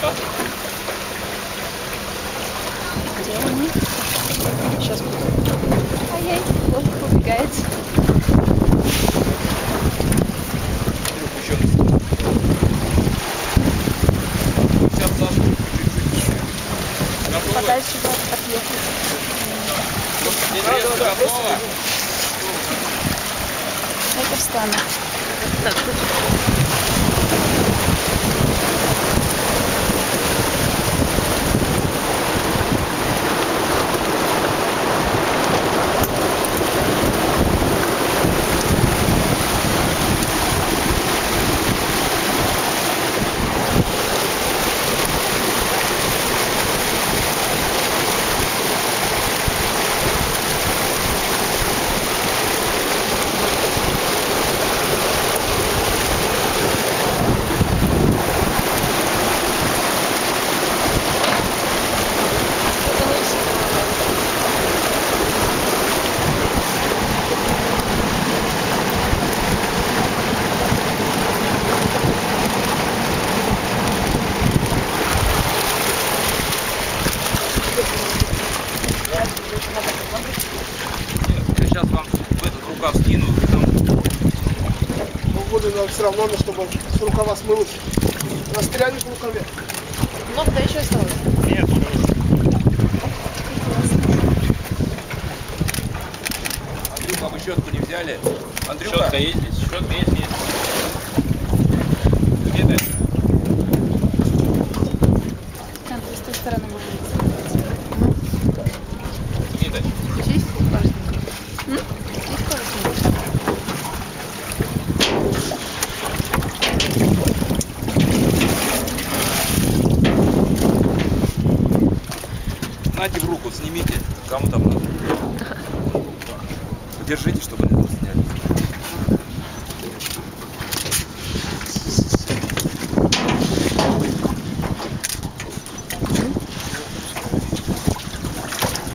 Где они? Сейчас буду. Ай-яй, лодка убегает. Подальше отъехать. Это встану. Сейчас вам в этот рукав скину. Но воду нам все равно, чтобы с рукава смылось. Настряли в рукаве. Много еще осталось? Нет, Андрюха, а вы щетку не взяли? Андрюха, щетка есть здесь? Щетка есть. Где дальше? Там, с той стороны можно. Где дальше? Здесь парусник. Здесь парусник. Нате в руку, снимите. Кому там надо? Держите, чтобы не